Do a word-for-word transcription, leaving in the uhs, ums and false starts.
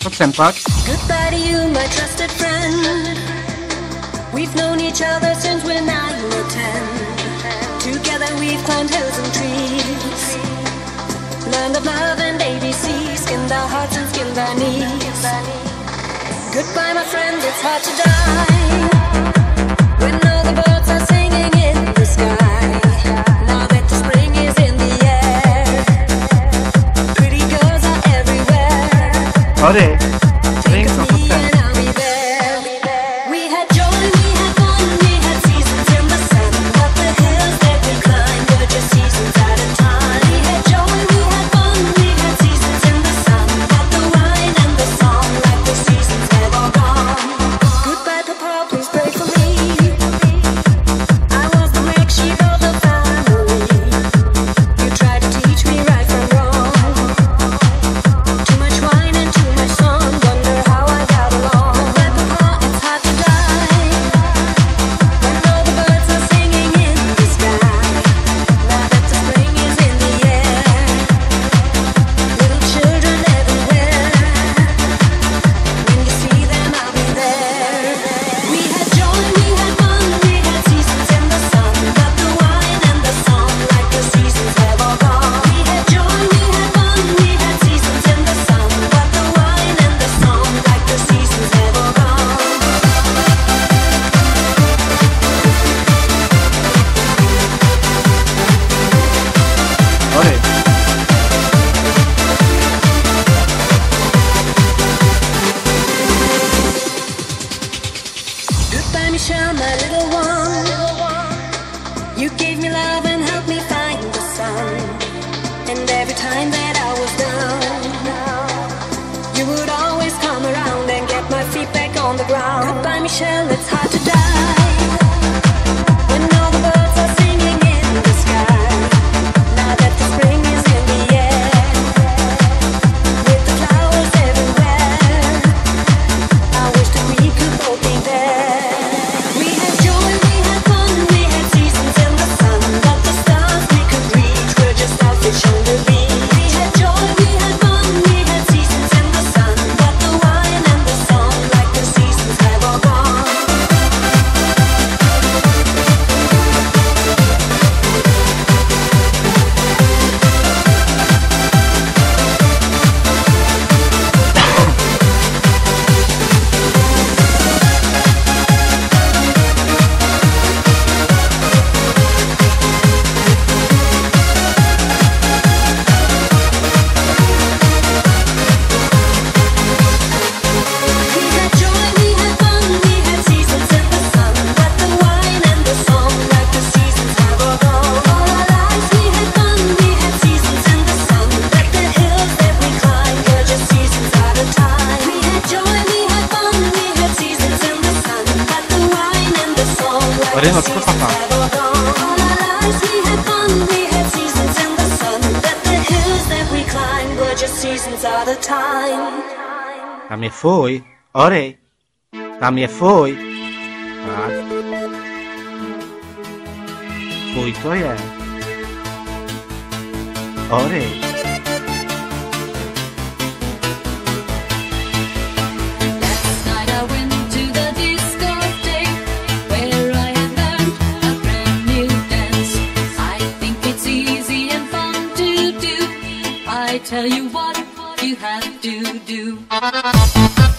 Pojď sem, pojď. Goodbye to you, my trusted friend. We've known each other since we're nine or ten. Together we've climbed hills and trees. Learned of love and A B C. Skinned our hearts and skinned our knees. Goodbye, my friend, it's hard to die when all the birds are singing in the sky. Now that the spring is in the air, pretty girls are everywhere. Ore, spring sono tutte. Michelle, my little one, you gave me love and helped me find the sun. And every time that I was down, you would always come around and get my feet back on the ground. Goodbye, Michelle, it's hard to die when all the birds are singing in the sky. Now that the spring is in the air, with the flowers everywhere, I wish that we could both be there. Ore, co to papá? Tam je fuj. Ore, tam je fuj. Tak. Fuj to je. Ore. I tell you what you have to do.